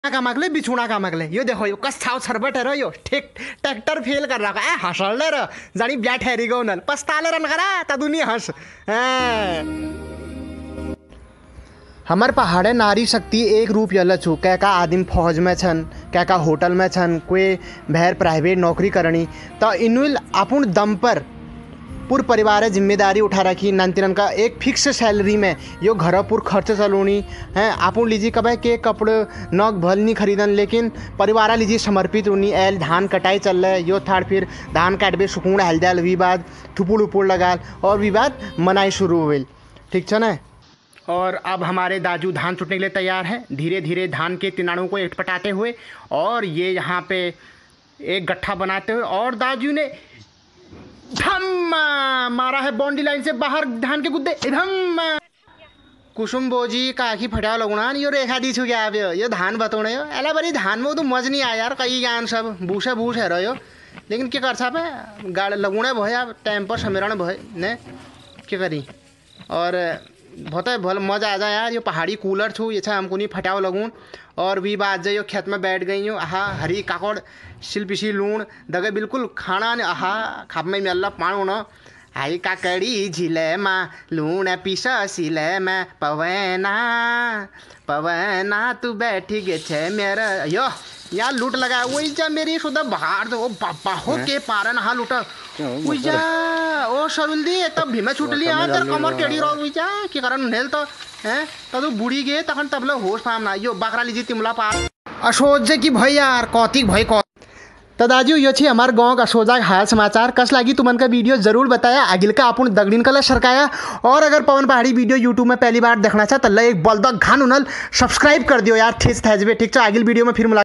का मगले बिछुणा का मगले यो देखो यो कस छाव छरबट है यो ठीक ट्रैक्टर फेल कर रहा है हंसले र जानी ब्या ठहरी गो नल पछताले रन करा त दुनिया हंस हमार पहाड़े नारी शक्ति एक रूप यल छु क्या का आदिम फौज में छन क्या का होटल में छन कोई भैर प्राइवेट नौकरी करनी तो इनुल अपन दम पर पूर परिवार जिम्मेदारी उठा रखी नंतिरन का एक फिक्स सैलरी में यो घर पूर खर्च चलोनी है आपुन लीजिए कब के कपड़े नग भल नहीं खरीदन लेकिन परिवार लीजिए समर्पित उनी एल धान कटाई चल रहा है यो थाड़ फिर धान काटबे सुकून हल दियाल विवाद ठुपुड़ उपुड़ लगाल और विवाद मनाई शुरू हुई ठीक है ना। और अब हमारे दाजू धान चुटने के लिए तैयार हैं धीरे धीरे धान के तिनाड़ों को एकपटाते हुए और ये यहाँ पे एक गट्ठा बनाते हुए और दाजू ने धम्मा मारा है बाउंड्री लाइन से बाहर धान के गुद्दे धम्मा कुसुम बोजी काकी फटा लगुना यो रेखा दी छु क्या यो धान बतौने यो एला बड़ी धान में तो मज नहीं आया यार कई ज्ञान सब भूसा भूस है रहो लेकिन क्या कर साहब है गाड़ लगुना भय टाइम पर समीरण भय ने क्या करी और बहुत भल मजा आ जाए यार यो पहाड़ी कूलर छू ये हमको नहीं फटाओ लगून और भी बात जाइयो खेत में बैठ गई हूँ आहा हरी काकड़ सिलपिसी लूण दगे बिल्कुल खाना ने आहा खाप में अल्लाह पाणो न हाई काकड़ी झिले माँ लूण पीस सिले में पवना पवना तू बैठी गे छे मेरा यो यार लूट लगा वही जा मेरी सुधा बाहर दो बाबा हो के पारन हाँ लूटा वही जा ओ सरुल दी तब भी मैं छूट लिया तेरे कमर टेढ़ी रहो वही जा कि कारण नेल तो हैं तब तू बूढ़ी गे तखन तबला होश पाम ना यो बकरा लीजिए तिमला पार अशोज जे की भाई यार कौतिक भाई कौ तो दाजू यो छी हमार गाँव का सोजा हाल समाचार कस लगी तुमन का वीडियो जरूर बताया आगिल का अपन दगड़िन कला सरकाया और अगर पवन पहाड़ी वीडियो यूट्यूब में पहली बार देखना चाह तो एक बलदक घान उनल सब्सक्राइब कर दियो यार ठीक है ठीक है आगिल वीडियो में फिर